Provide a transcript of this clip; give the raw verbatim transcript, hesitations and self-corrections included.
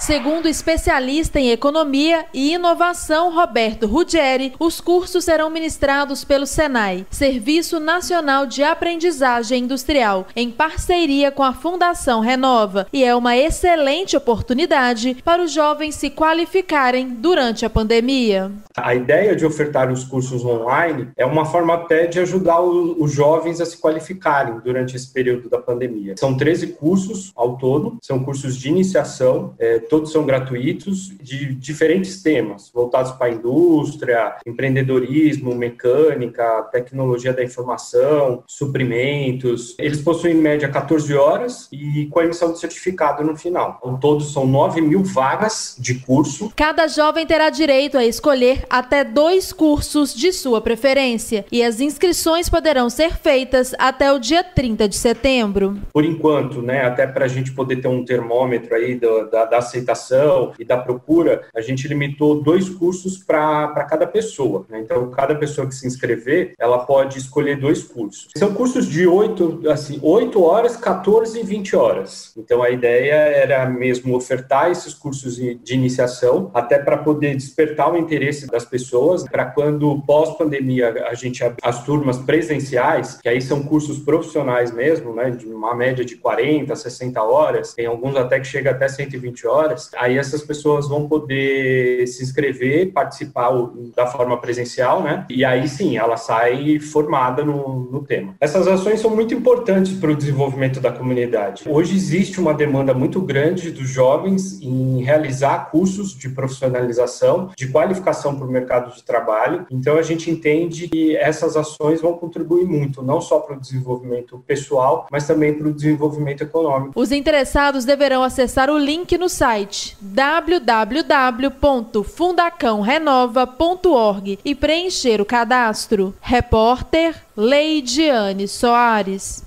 Segundo o especialista em economia e inovação Roberto Ruggieri, os cursos serão ministrados pelo SENAI, Serviço Nacional de Aprendizagem Industrial, em parceria com a Fundação Renova, e é uma excelente oportunidade para os jovens se qualificarem durante a pandemia. A ideia de ofertar os cursos online é uma forma até de ajudar o, os jovens a se qualificarem durante esse período da pandemia. São treze cursos ao todo, são cursos de iniciação, é, todos são gratuitos, de diferentes temas, voltados para a indústria, empreendedorismo, mecânica, tecnologia da informação, suprimentos. Eles possuem em média quatorze horas e com a emissão de certificado no final. Ao todo são nove mil vagas de curso. Cada jovem terá direito a escolher até dois cursos de sua preferência e as inscrições poderão ser feitas até o dia trinta de setembro. Por enquanto, né, até para a gente poder ter um termômetro aí do, da, da aceitação e da procura, a gente limitou dois cursos para cada pessoa, né? Então, cada pessoa que se inscrever, ela pode escolher dois cursos. São cursos de oito, assim, oito horas, quatorze e vinte horas. Então, a ideia era mesmo ofertar esses cursos de iniciação, até para poder despertar o interesse das pessoas, para quando pós-pandemia a gente abrir as turmas presenciais, que aí são cursos profissionais mesmo, né, de uma média de quarenta, sessenta horas, tem alguns até que chega até cento e vinte horas, aí essas pessoas vão poder se inscrever, participar da forma presencial, né, e aí sim, ela sai formada no, no tema. Essas ações são muito importantes para o desenvolvimento da comunidade. Hoje existe uma demanda muito grande dos jovens em realizar cursos de profissionalização, de qualificação para o mercado de trabalho. Então, a gente entende que essas ações vão contribuir muito, não só para o desenvolvimento pessoal, mas também para o desenvolvimento econômico. Os interessados deverão acessar o link no site w w w ponto fundacão renova ponto org e preencher o cadastro. Repórter Leidiane Soares.